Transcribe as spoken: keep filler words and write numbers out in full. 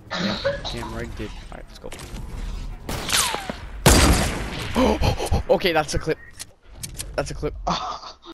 Yeah, damn right did. Alright, let's go. Okay, that's a clip. That's a clip.